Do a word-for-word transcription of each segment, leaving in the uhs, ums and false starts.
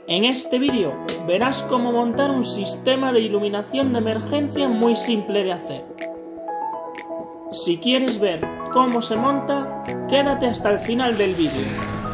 En este vídeo verás cómo montar un sistema de iluminación de emergencia muy simple de hacer. Si quieres ver cómo se monta, quédate hasta el final del vídeo.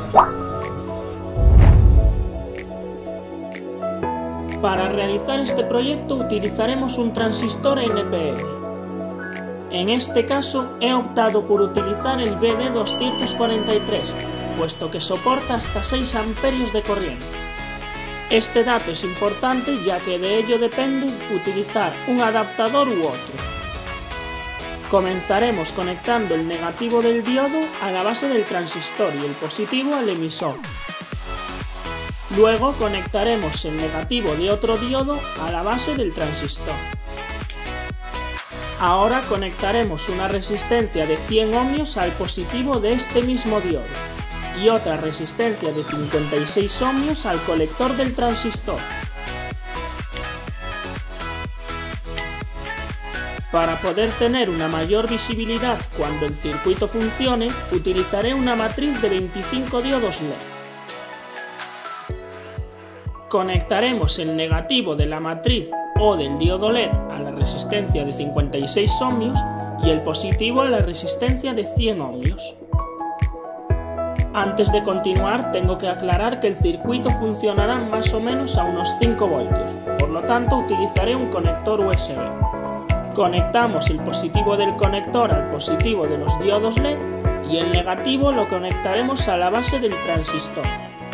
Para realizar este proyecto utilizaremos un transistor N P N. En este caso he optado por utilizar el B D doscientos cuarenta y tres, puesto que soporta hasta seis amperios de corriente. Este dato es importante ya que de ello depende utilizar un adaptador u otro. Comenzaremos conectando el negativo del diodo a la base del transistor y el positivo al emisor. Luego conectaremos el negativo de otro diodo a la base del transistor. Ahora conectaremos una resistencia de cien ohmios al positivo de este mismo diodo y otra resistencia de cincuenta y seis ohmios al colector del transistor. Para poder tener una mayor visibilidad cuando el circuito funcione, utilizaré una matriz de veinticinco diodos L E D. Conectaremos el negativo de la matriz o del diodo L E D a la resistencia de cincuenta y seis ohmios y el positivo a la resistencia de cien ohmios. Antes de continuar, tengo que aclarar que el circuito funcionará más o menos a unos cinco voltios, por lo tanto utilizaré un conector U S B. Conectamos el positivo del conector al positivo de los diodos L E D y el negativo lo conectaremos a la base del transistor.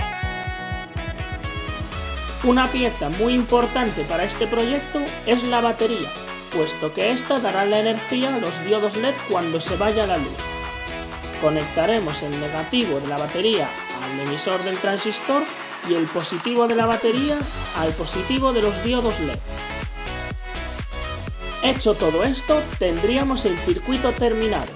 Una pieza muy importante para este proyecto es la batería, puesto que esta dará la energía a los diodos L E D cuando se vaya la luz. Conectaremos el negativo de la batería al emisor del transistor y el positivo de la batería al positivo de los diodos L E D. Hecho todo esto, tendríamos el circuito terminado.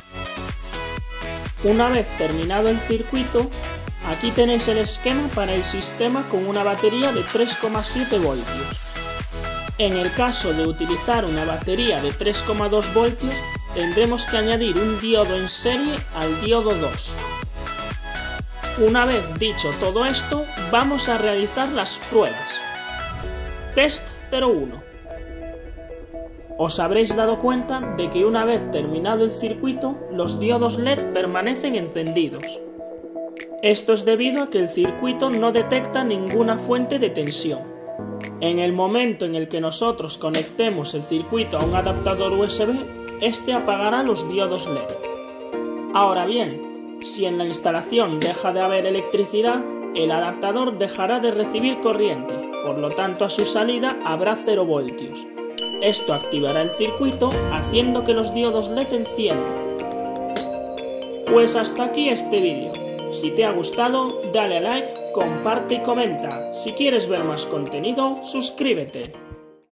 Una vez terminado el circuito, aquí tenéis el esquema para el sistema con una batería de tres coma siete voltios. En el caso de utilizar una batería de tres coma dos voltios, tendremos que añadir un diodo en serie al diodo dos. Una vez dicho todo esto, vamos a realizar las pruebas. Test cero uno. Os habréis dado cuenta de que una vez terminado el circuito, los diodos L E D permanecen encendidos. Esto es debido a que el circuito no detecta ninguna fuente de tensión. En el momento en el que nosotros conectemos el circuito a un adaptador U S B, este apagará los diodos L E D. Ahora bien, si en la instalación deja de haber electricidad, el adaptador dejará de recibir corriente, por lo tanto a su salida habrá cero voltios. Esto activará el circuito haciendo que los diodos L E D enciendan. Pues hasta aquí este vídeo. Si te ha gustado, dale a like, comparte y comenta. Si quieres ver más contenido, suscríbete.